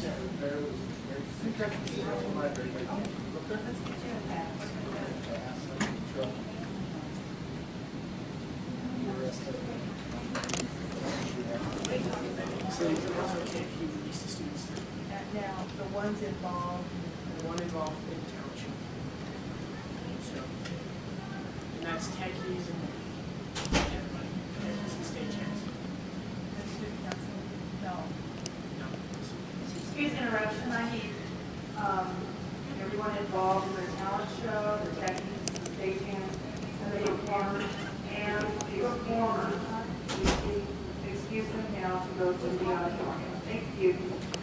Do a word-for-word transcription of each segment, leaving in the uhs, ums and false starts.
So you also can't keep release the students. Now, the ones involved, The one involved in township. So, and that's techies and everybody. That's the state checks. the student council, no. No. Excuse interruption, I need, um, everyone involved in the talent show, the techies, the stagehands, and the performers, and the performers. Excuse them now to go to the auditorium. Thank you.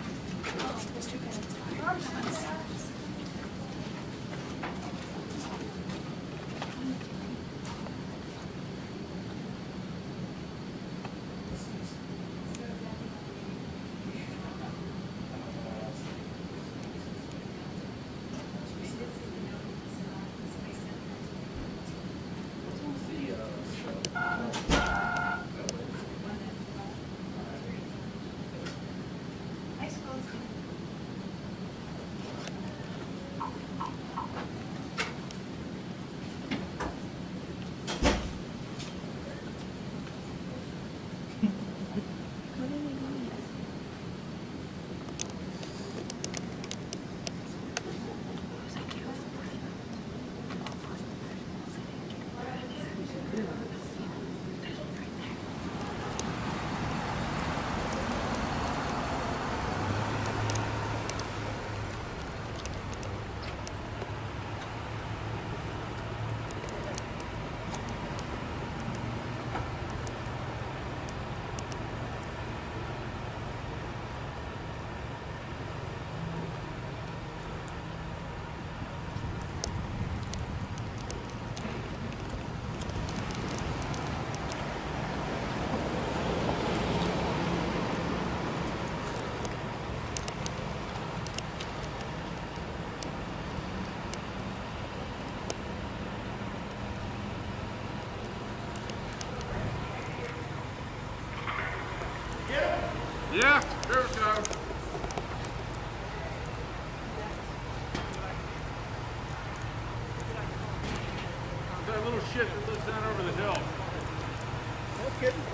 Yeah, there we go. That little shit that lives down over the hill. No kidding.